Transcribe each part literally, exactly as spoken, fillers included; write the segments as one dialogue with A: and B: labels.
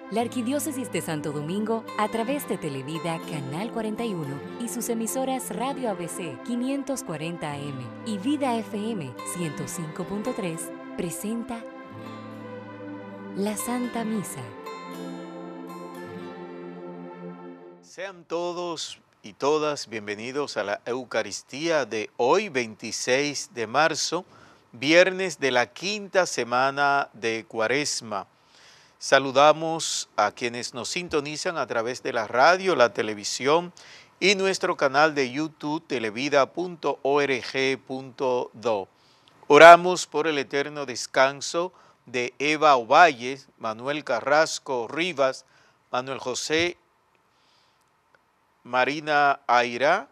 A: La Arquidiócesis de Santo Domingo, a través de Televida Canal cuarenta y uno y sus emisoras Radio A B C quinientos cuarenta A M y Vida F M ciento cinco punto tres, presenta la Santa Misa.
B: Sean todos y todas bienvenidos a la Eucaristía de hoy, veintiséis de marzo, viernes de la quinta semana de Cuaresma. Saludamos a quienes nos sintonizan a través de la radio, la televisión y nuestro canal de YouTube televida punto org punto do. Oramos por el eterno descanso de Eva Ovalle, Manuel Carrasco Rivas, Manuel José Marina Aira,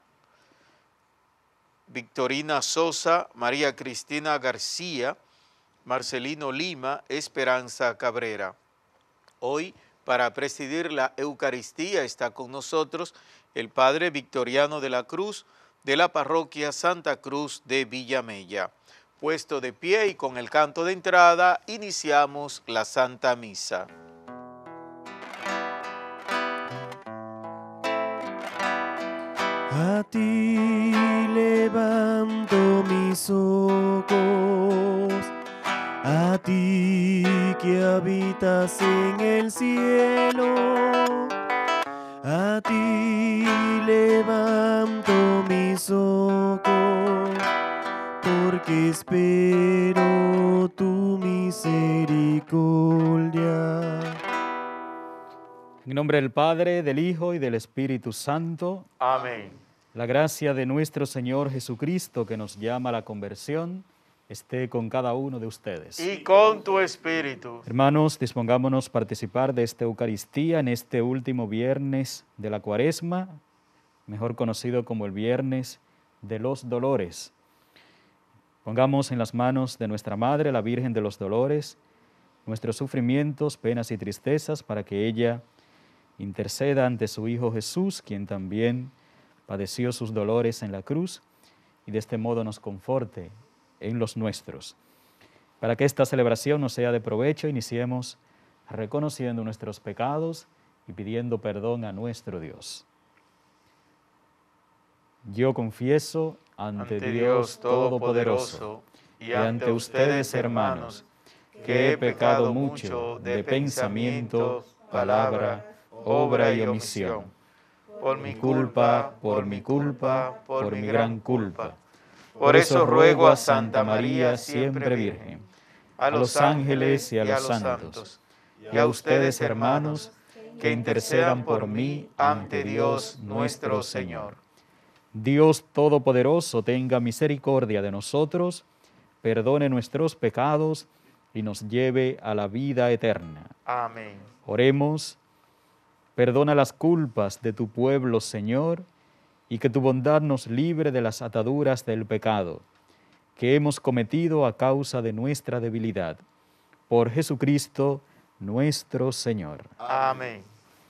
B: Victorina Sosa, María Cristina García, Marcelino Lima, Esperanza Cabrera. Hoy, para presidir la Eucaristía, está con nosotros el Padre Victoriano de la Cruz, de la Parroquia Santa Cruz de Villamella. Puesto de pie y con el canto de entrada, iniciamos la Santa Misa.
C: A ti levanto mis ojos, a ti que habitas en el cielo, a ti levanto mis ojos, porque espero tu misericordia.
D: En nombre del Padre, del Hijo y del Espíritu Santo.
B: Amén.
D: La gracia de nuestro Señor Jesucristo, que nos llama a la conversión, esté con cada uno de ustedes.
B: Y con tu espíritu.
D: Hermanos, dispongámonos a participar de esta Eucaristía en este último viernes de la Cuaresma, mejor conocido como el Viernes de los Dolores. Pongamos en las manos de nuestra Madre, la Virgen de los Dolores, nuestros sufrimientos, penas y tristezas, para que ella interceda ante su Hijo Jesús, quien también padeció sus dolores en la cruz, y de este modo nos conforte en los nuestros. Para que esta celebración nos sea de provecho, iniciemos reconociendo nuestros pecados y pidiendo perdón a nuestro Dios. Yo confieso ante, ante Dios Todopoderoso y ante ustedes, hermanos, que he pecado mucho de pensamiento, palabra, obra y omisión. Por mi culpa, por mi culpa, por mi gran culpa. Por eso ruego a Santa María, siempre Virgen, a los ángeles y a los santos, y a ustedes, hermanos, que intercedan por mí ante Dios nuestro Señor. Dios Todopoderoso tenga misericordia de nosotros, perdone nuestros pecados y nos lleve a la vida eterna.
B: Amén.
D: Oremos. Perdona las culpas de tu pueblo, Señor, y que tu bondad nos libre de las ataduras del pecado que hemos cometido a causa de nuestra debilidad. Por Jesucristo, nuestro Señor.
B: Amén.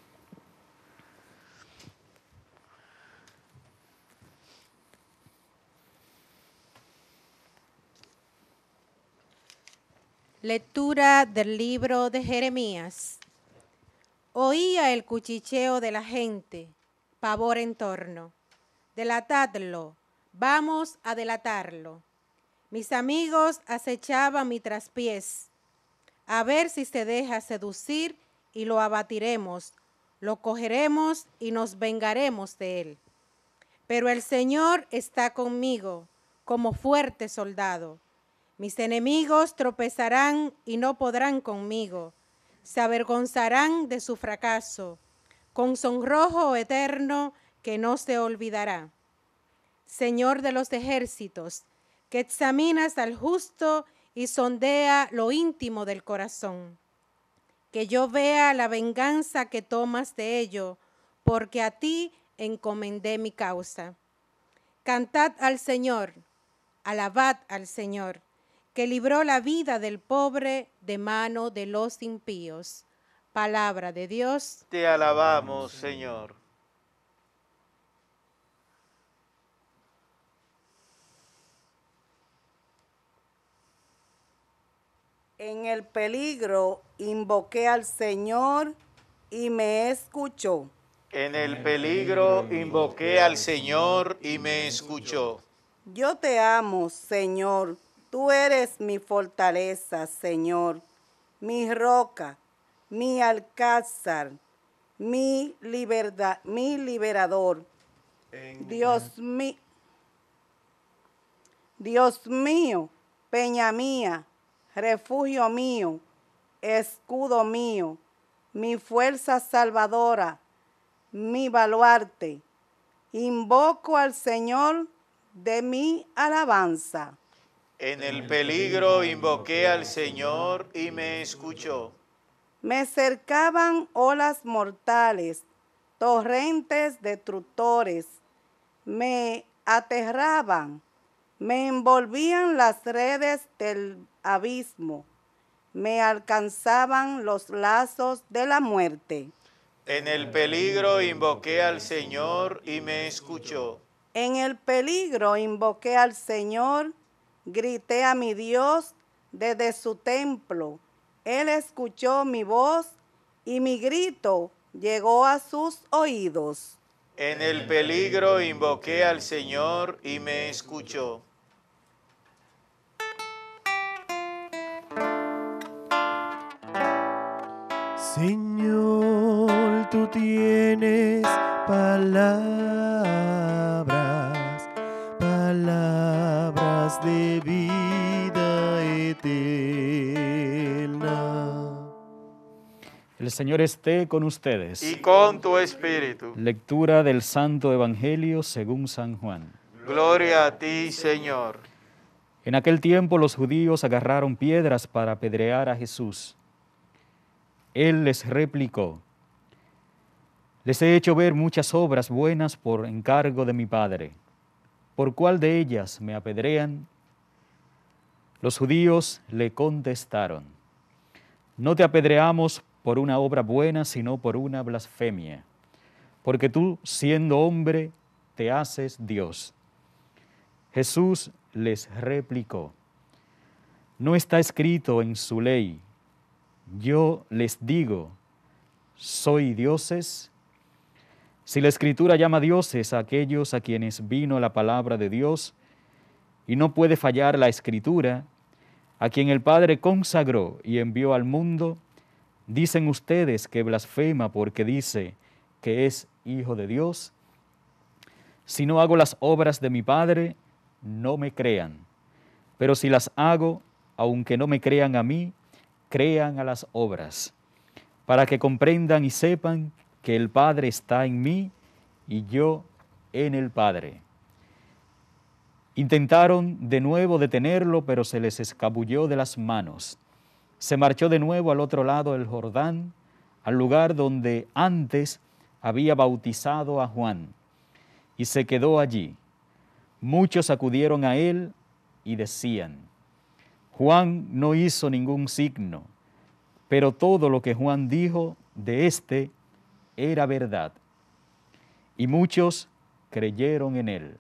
E: Lectura del libro de Jeremías. Oía el cuchicheo de la gente, pavor en torno. Delatadlo, vamos a delatarlo. Mis amigos acechaban mi traspiés. A ver si se deja seducir y lo abatiremos, lo cogeremos y nos vengaremos de él. Pero el Señor está conmigo, como fuerte soldado. Mis enemigos tropezarán y no podrán conmigo. Se avergonzarán de su fracaso, con sonrojo eterno que no se olvidará. Señor de los ejércitos, que examinas al justo y sondea lo íntimo del corazón. Que yo vea la venganza que tomas de ello, porque a ti encomendé mi causa. Cantad al Señor, alabad al Señor, que libró la vida del pobre de mano de los impíos. Palabra de Dios.
B: Te alabamos, Señor.
F: En el peligro invoqué al Señor y me escuchó.
B: En el peligro invoqué al Señor y me escuchó.
F: Yo te amo, Señor. Tú eres mi fortaleza, Señor, mi roca, mi alcázar, mi libertad, mi liberador. Dios mío, Dios mío, peña mía, refugio mío, escudo mío, mi fuerza salvadora, mi baluarte. Invoco al Señor de mi alabanza.
B: En el peligro invoqué al Señor y me escuchó.
F: Me cercaban olas mortales, torrentes destructores. Me aterraban, me envolvían las redes del abismo. Me alcanzaban los lazos de la muerte.
B: En el peligro invoqué al Señor y me escuchó.
F: En el peligro invoqué al Señor, grité a mi Dios desde su templo. Él escuchó mi voz y mi grito llegó a sus oídos.
B: En el peligro invoqué al Señor y me escuchó.
C: Señor, tú tienes palabras, palabras de vida eterna.
D: El Señor esté con ustedes.
B: Y con tu espíritu.
D: Lectura del Santo Evangelio según San Juan.
B: Gloria a ti, Señor.
D: En aquel tiempo los judíos agarraron piedras para apedrear a Jesús. Él les replicó: les he hecho ver muchas obras buenas por encargo de mi Padre. ¿Por cuál de ellas me apedrean? Los judíos le contestaron: no te apedreamos por una obra buena, sino por una blasfemia, porque tú, siendo hombre, te haces Dios. Jesús les replicó: no está escrito en su ley, yo les digo, ¿soy dioses? Si la Escritura llama dioses a aquellos a quienes vino la palabra de Dios, y no puede fallar la Escritura, a quien el Padre consagró y envió al mundo, dicen ustedes que blasfema porque dice que es Hijo de Dios. Si no hago las obras de mi Padre, no me crean, pero si las hago, aunque no me crean a mí, crean a las obras, para que comprendan y sepan que el Padre está en mí y yo en el Padre. Intentaron de nuevo detenerlo, pero se les escabulló de las manos. Se marchó de nuevo al otro lado del Jordán, al lugar donde antes había bautizado a Juan, y se quedó allí. Muchos acudieron a él y decían: Juan no hizo ningún signo, pero todo lo que Juan dijo de éste era verdad. Y muchos creyeron en él.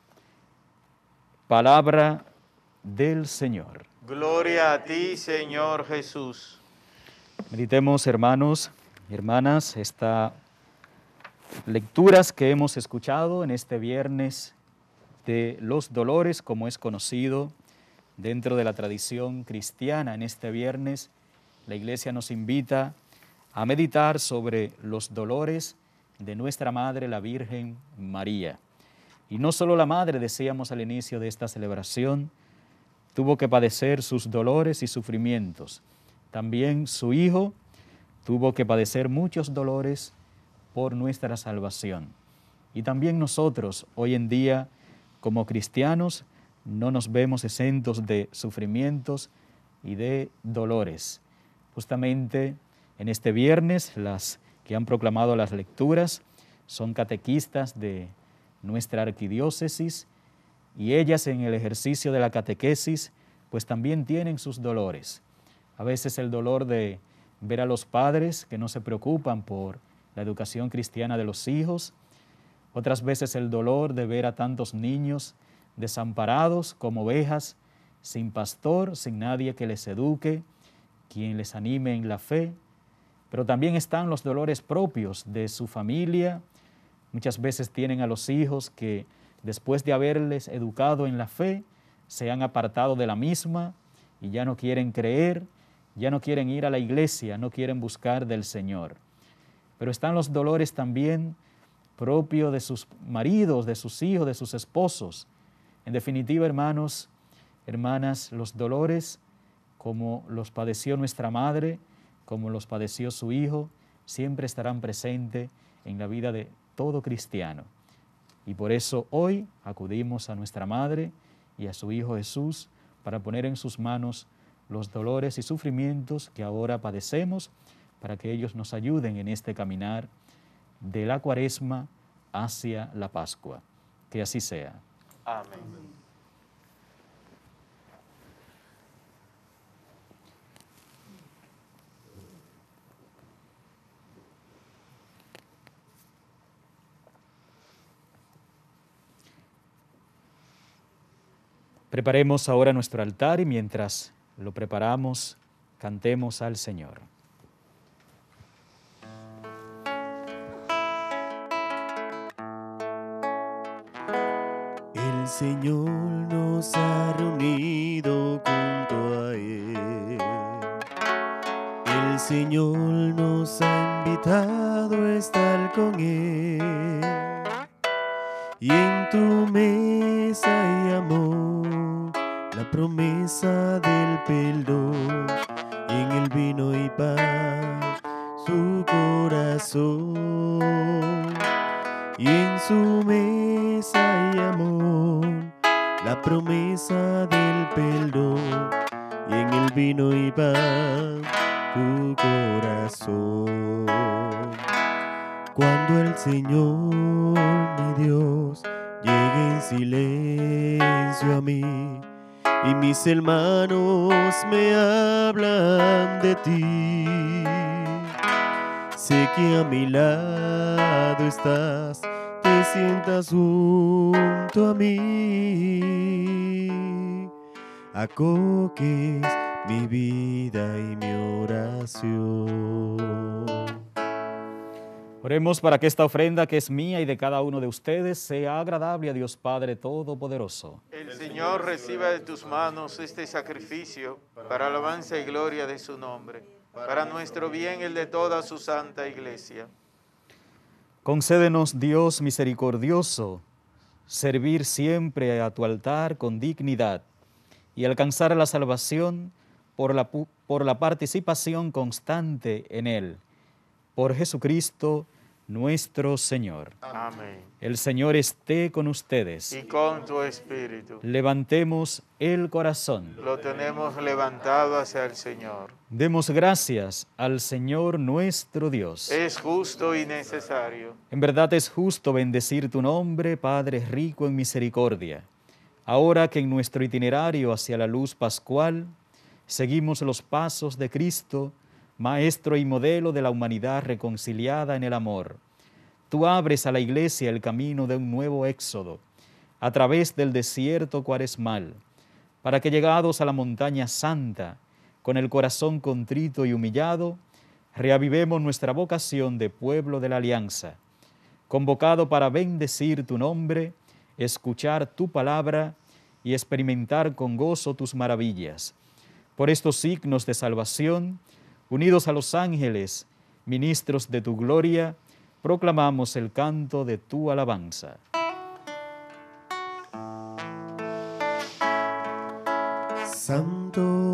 D: Palabra del Señor.
B: Gloria a ti, Señor Jesús.
D: Meditemos, hermanos y hermanas, estas lecturas que hemos escuchado en este viernes de los dolores, como es conocido dentro de la tradición cristiana. En este viernes la Iglesia nos invita a meditar sobre los dolores de nuestra Madre, la Virgen María. Y no solo la Madre, decíamos al inicio de esta celebración, tuvo que padecer sus dolores y sufrimientos. También su Hijo tuvo que padecer muchos dolores por nuestra salvación. Y también nosotros, hoy en día, como cristianos, no nos vemos exentos de sufrimientos y de dolores. Justamente en este viernes, las que han proclamado las lecturas son catequistas de nuestra arquidiócesis, y ellas en el ejercicio de la catequesis pues también tienen sus dolores. A veces el dolor de ver a los padres que no se preocupan por la educación cristiana de los hijos, otras veces el dolor de ver a tantos niños desamparados como ovejas, sin pastor, sin nadie que les eduque, quien les anime en la fe, pero también están los dolores propios de su familia. Muchas veces tienen a los hijos que después de haberles educado en la fe, se han apartado de la misma y ya no quieren creer, ya no quieren ir a la iglesia, no quieren buscar del Señor. Pero están los dolores también propios de sus maridos, de sus hijos, de sus esposos. En definitiva, hermanos, hermanas, los dolores como los padeció nuestra madre, como los padeció su hijo, siempre estarán presentes en la vida de todo cristiano. Y por eso hoy acudimos a nuestra madre y a su Hijo Jesús para poner en sus manos los dolores y sufrimientos que ahora padecemos, para que ellos nos ayuden en este caminar de la Cuaresma hacia la Pascua. Que así sea.
B: Amén.
D: Preparemos ahora nuestro altar y mientras lo preparamos, cantemos al Señor.
C: El Señor nos ha reunido junto a Él. El Señor nos ha invitado a estar con Él. Y en tu mesa hay amor, la promesa del perdón, y en el vino y paz su corazón. Y en su mesa hay amor, la promesa del perdón, y en el vino y paz tu corazón. Cuando el Señor, mi Dios, llegue en silencio a mí y mis hermanos me hablan de ti, sé que a mi lado estás, te sientas junto a mí, acoges mi vida y mi oración.
D: Oremos para que esta ofrenda que es mía y de cada uno de ustedes sea agradable a Dios Padre Todopoderoso.
B: El Señor reciba de tus manos este sacrificio para alabanza y gloria de su nombre, para nuestro bien y el de toda su santa iglesia.
D: Concédenos, Dios misericordioso, servir siempre a tu altar con dignidad y alcanzar la salvación por la, por la participación constante en él. Por Jesucristo nuestro Señor.
B: Amén.
D: El Señor esté con ustedes.
B: Y con tu espíritu.
D: Levantemos el corazón.
B: Lo tenemos levantado hacia el Señor.
D: Demos gracias al Señor nuestro Dios.
B: Es justo y necesario.
D: En verdad es justo bendecir tu nombre, Padre rico en misericordia. Ahora que en nuestro itinerario hacia la luz pascual seguimos los pasos de Cristo, Maestro y modelo de la humanidad reconciliada en el amor, tú abres a la Iglesia el camino de un nuevo éxodo a través del desierto cuaresmal, para que llegados a la montaña santa, con el corazón contrito y humillado, reavivemos nuestra vocación de pueblo de la alianza, convocado para bendecir tu nombre, escuchar tu palabra y experimentar con gozo tus maravillas. Por estos signos de salvación, unidos a los ángeles, ministros de tu gloria, proclamamos el canto de tu alabanza.
C: Santo,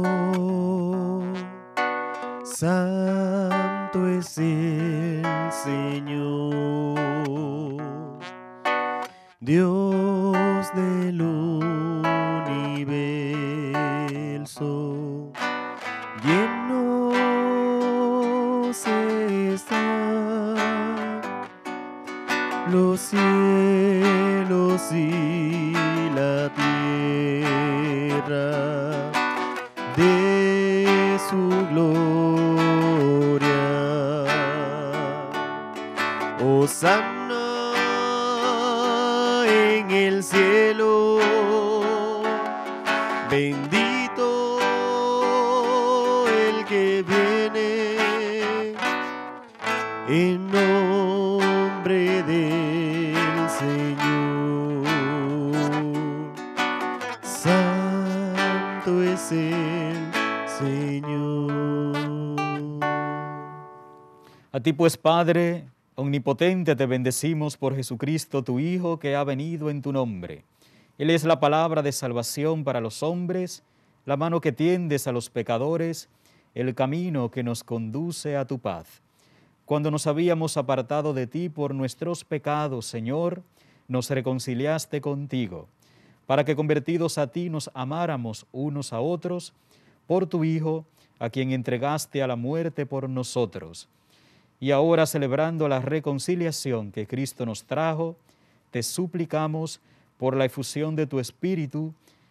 C: santo es el Señor, Dios del universo, lleno están los cielos y la tierra de su gloria. Hosana en el cielo, bendito el que viene en nombre del Señor. Santo es el Señor.
D: A ti pues, Padre omnipotente, te bendecimos por Jesucristo, tu Hijo, que ha venido en tu nombre. Él es la palabra de salvación para los hombres, la mano que tiendes a los pecadores, el camino que nos conduce a tu paz. Cuando nos habíamos apartado de ti por nuestros pecados, Señor, nos reconciliaste contigo, para que convertidos a ti nos amáramos unos a otros, por tu Hijo, a quien entregaste a la muerte por nosotros. Y ahora, celebrando la reconciliación que Cristo nos trajo, te suplicamos, por la efusión de tu Espíritu,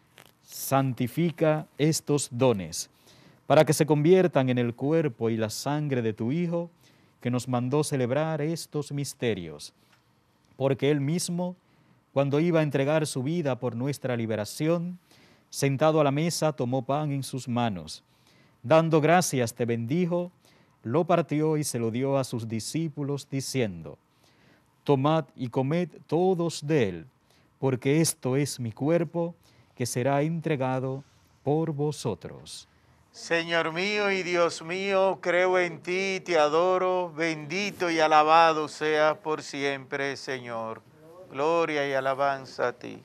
D: santifica estos dones, para que se conviertan en el cuerpo y la sangre de tu Hijo, que nos mandó celebrar estos misterios. Porque Él mismo, cuando iba a entregar su vida por nuestra liberación, sentado a la mesa, tomó pan en sus manos. Dando gracias, te bendijo, lo partió y se lo dio a sus discípulos, diciendo: Tomad y comed todos de él, porque esto es mi cuerpo, que será entregado por vosotros.
B: Señor mío y Dios mío, creo en ti, te adoro, bendito y alabado seas por siempre, Señor. Gloria y alabanza a ti.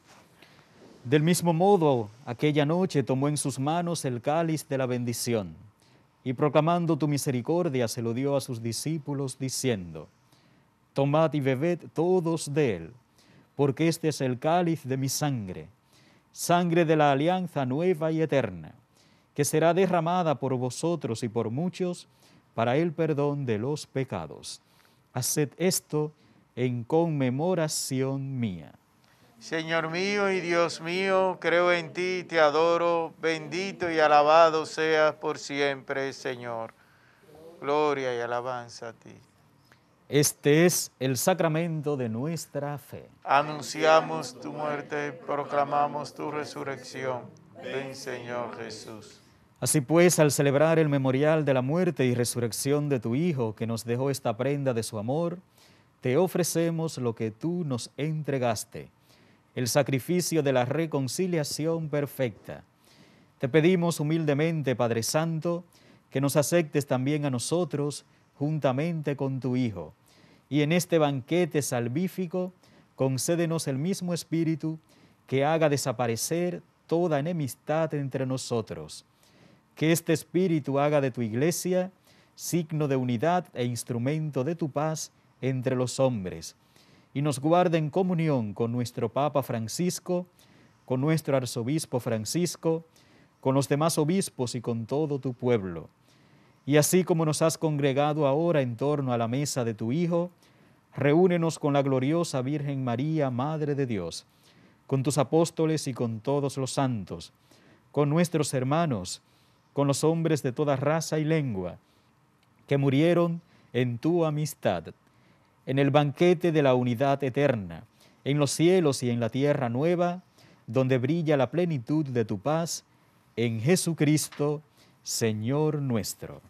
D: Del mismo modo, aquella noche tomó en sus manos el cáliz de la bendición, y proclamando tu misericordia se lo dio a sus discípulos, diciendo: Tomad y bebed todos de él, porque este es el cáliz de mi sangre, sangre de la alianza nueva y eterna, que será derramada por vosotros y por muchos para el perdón de los pecados. Haced esto en conmemoración mía.
B: Señor mío y Dios mío, creo en ti, te adoro, bendito y alabado seas por siempre, Señor. Gloria y alabanza a ti.
D: Este es el sacramento de nuestra fe.
B: Anunciamos tu muerte, proclamamos tu resurrección. Ven, Señor Jesús.
D: Así pues, al celebrar el memorial de la muerte y resurrección de tu Hijo, que nos dejó esta prenda de su amor, te ofrecemos lo que tú nos entregaste, el sacrificio de la reconciliación perfecta. Te pedimos humildemente, Padre Santo, que nos aceptes también a nosotros, juntamente con tu Hijo, y en este banquete salvífico, concédenos el mismo Espíritu que haga desaparecer toda enemistad entre nosotros. Que este Espíritu haga de tu Iglesia signo de unidad e instrumento de tu paz entre los hombres, y nos guarde en comunión con nuestro Papa Francisco, con nuestro Arzobispo Francisco, con los demás obispos y con todo tu pueblo. Y así como nos has congregado ahora en torno a la mesa de tu Hijo, reúnenos con la gloriosa Virgen María, Madre de Dios, con tus apóstoles y con todos los santos, con nuestros hermanos, con los hombres de toda raza y lengua, que murieron en tu amistad, en el banquete de la unidad eterna, en los cielos y en la tierra nueva, donde brilla la plenitud de tu paz, en Jesucristo, Señor nuestro.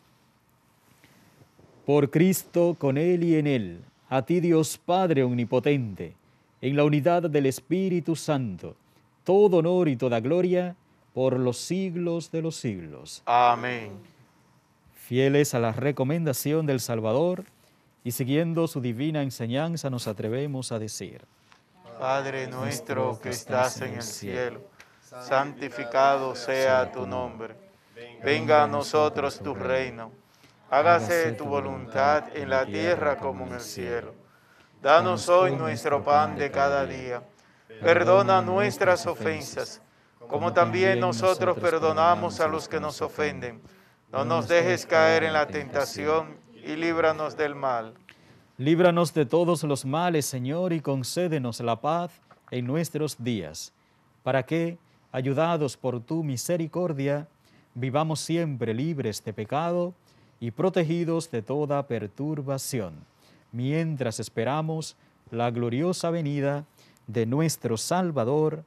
D: Por Cristo, con Él y en Él, a ti Dios Padre omnipotente, en la unidad del Espíritu Santo, todo honor y toda gloria por los siglos de los siglos.
B: Amén.
D: Fieles a la recomendación del Salvador y siguiendo su divina enseñanza, nos atrevemos a decir:
B: Padre nuestro que estás en el cielo, santificado sea tu nombre. Venga a nosotros tu reino. Hágase tu voluntad en la tierra como en el cielo. Danos hoy nuestro pan de cada día. Perdona nuestras ofensas, como también nosotros perdonamos a los que nos ofenden. No nos dejes caer en la tentación y líbranos del mal.
D: Líbranos de todos los males, Señor, y concédenos la paz en nuestros días, para que, ayudados por tu misericordia, vivamos siempre libres de pecado y protegidos de toda perturbación, mientras esperamos la gloriosa venida de nuestro Salvador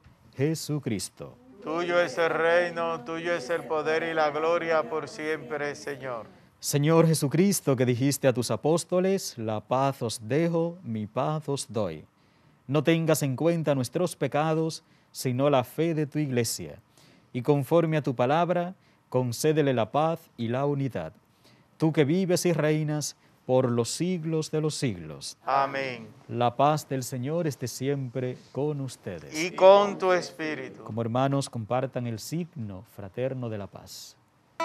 D: Jesucristo.
B: Tuyo es el reino, tuyo es el poder y la gloria por siempre, Señor.
D: Señor Jesucristo, que dijiste a tus apóstoles, la paz os dejo, mi paz os doy. No tengas en cuenta nuestros pecados, sino la fe de tu Iglesia. Y conforme a tu palabra, concédele la paz y la unidad. Tú que vives y reinas por los siglos de los siglos.
B: Amén.
D: La paz del Señor esté siempre con ustedes.
B: Y con tu espíritu.
D: Como hermanos, compartan el signo fraterno de la paz.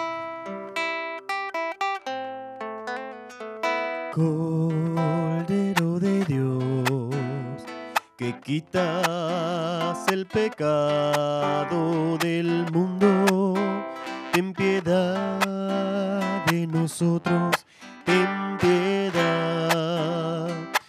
C: Cordero de Dios, que quitas el pecado del mundo, ten piedad de nosotros, ten piedad.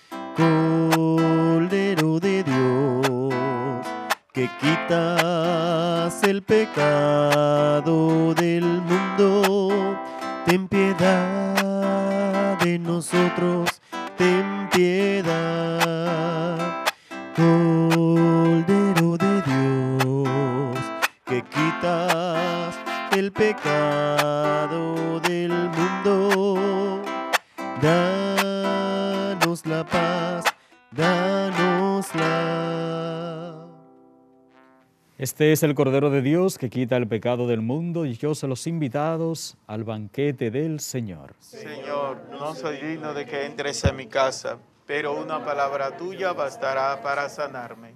C: Cordero de Dios, que quitas el pecado del mundo, ten piedad de nosotros, ten piedad. Cordero de Dios, que quitas el pecado del mundo, danos la paz, danosla.
D: Este es el Cordero de Dios que quita el pecado del mundo, y yo soy los invitados al banquete del Señor.
B: Señor, no soy digno de que entres a mi casa, pero una palabra tuya bastará para sanarme.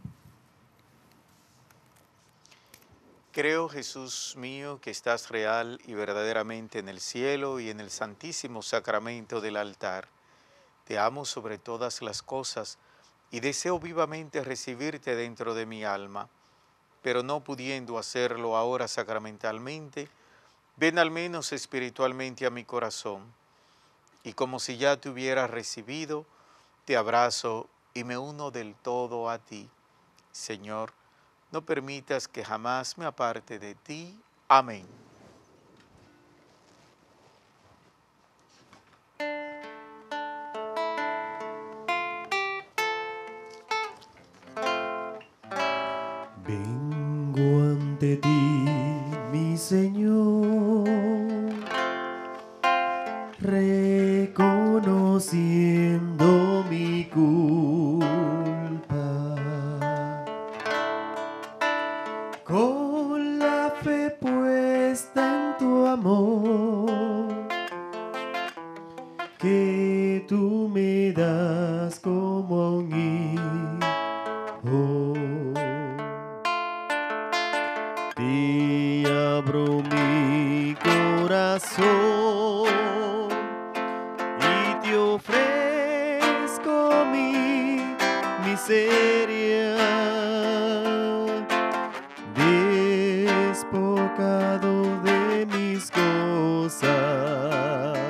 B: Creo, Jesús mío, que estás real y verdaderamente en el cielo y en el santísimo sacramento del altar. Te amo sobre todas las cosas y deseo vivamente recibirte dentro de mi alma, pero no pudiendo hacerlo ahora sacramentalmente, ven al menos espiritualmente a mi corazón, y como si ya te hubiera recibido, te abrazo y me uno del todo a ti. Señor, no permitas que jamás me aparte de ti. Amén.
C: Vengo ante ti, mi Señor, reconociendo mi culpa, con la fe puesta en tu amor, que tú me das como a un hijo. Te abro mi corazón y te ofrezco mi miseria, despojado de mis cosas,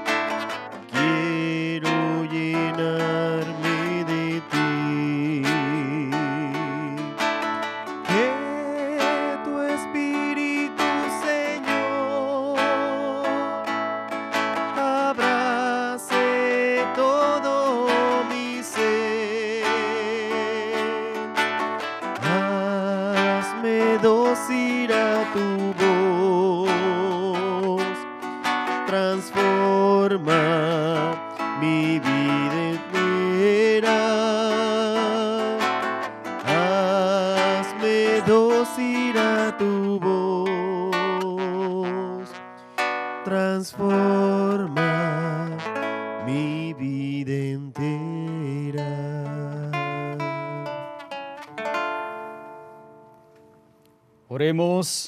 C: quiero llenarme de ti. Que tu Espíritu, Señor, abrace todo mi ser. Hazme dócil a tu voz, transforma mi vida entera. Hazme dócil a tu voz, transforma mi vida entera.
D: Oremos.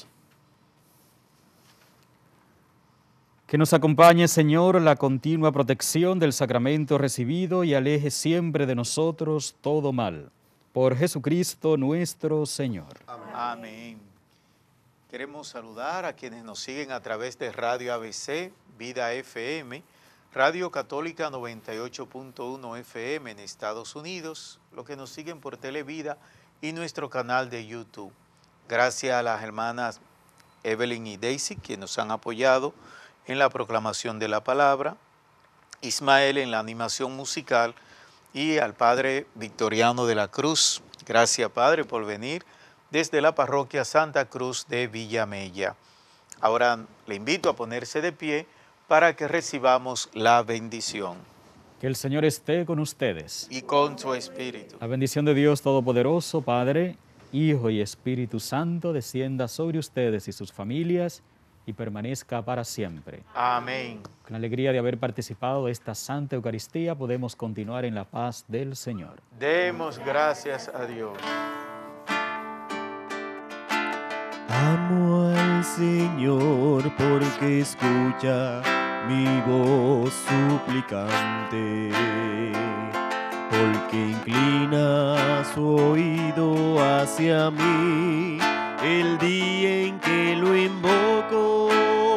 D: Que nos acompañe, Señor, la continua protección del sacramento recibido y aleje siempre de nosotros todo mal. Por Jesucristo nuestro Señor.
B: Amén. Amén. Queremos saludar a quienes nos siguen a través de Radio A B C, Vida F M, Radio Católica noventa y ocho punto uno F M en Estados Unidos, los que nos siguen por Televida y nuestro canal de YouTube. Gracias a las hermanas Evelyn y Daisy, quienes nos han apoyado en la proclamación de la palabra, Ismael en la animación musical y al Padre Victoriano de la Cruz. Gracias, Padre, por venir desde la parroquia Santa Cruz de Villamella. Ahora le invito a ponerse de pie para que recibamos la bendición.
D: Que el Señor esté con ustedes.
B: Y con su espíritu.
D: La bendición de Dios Todopoderoso, Padre, Hijo y Espíritu Santo, descienda sobre ustedes y sus familias y permanezca para siempre.
B: Amén.
D: Con la alegría de haber participado de esta Santa Eucaristía, podemos continuar en la paz del Señor.
B: Demos gracias a Dios.
C: Amo al Señor porque escucha mi voz suplicante, porque inclina su oído hacia mí el día en que lo invoco.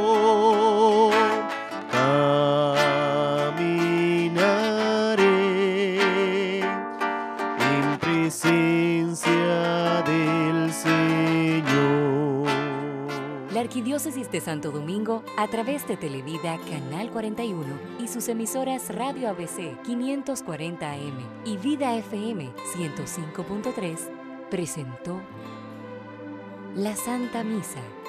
C: Caminaré en presencia del Señor.
A: La Arquidiócesis de Santo Domingo, a través de Televida Canal cuarenta y uno y sus emisoras Radio A B C quinientos cuarenta A M y Vida F M ciento cinco punto tres, presentó la Santa Misa.